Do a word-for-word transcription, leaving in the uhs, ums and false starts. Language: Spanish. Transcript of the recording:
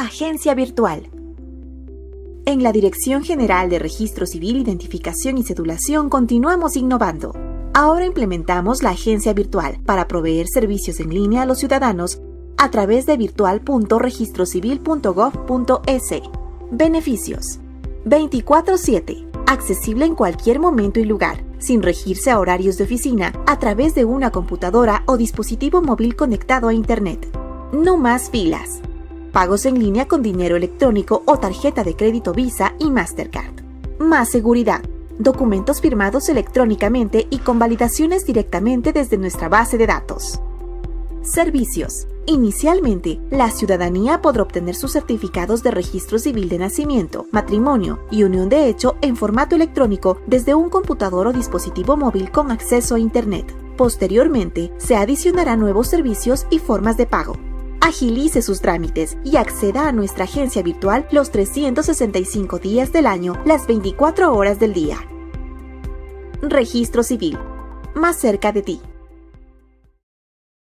Agencia Virtual. En la Dirección General de Registro Civil, Identificación y Cedulación continuamos innovando. Ahora implementamos la Agencia Virtual para proveer servicios en línea a los ciudadanos a través de virtual punto registro civil punto gov punto es. Beneficios: veinticuatro siete. Accesible en cualquier momento y lugar, sin regirse a horarios de oficina, a través de una computadora o dispositivo móvil conectado a Internet. No más filas. Pagos en línea con dinero electrónico o tarjeta de crédito Visa y Mastercard. Más seguridad. Documentos firmados electrónicamente y con validaciones directamente desde nuestra base de datos. Servicios. Inicialmente, la ciudadanía podrá obtener sus certificados de registro civil de nacimiento, matrimonio y unión de hecho en formato electrónico desde un computador o dispositivo móvil con acceso a Internet. Posteriormente, se adicionarán nuevos servicios y formas de pago. Agilice sus trámites y acceda a nuestra agencia virtual los trescientos sesenta y cinco días del año, las veinticuatro horas del día. Registro Civil. Más cerca de ti.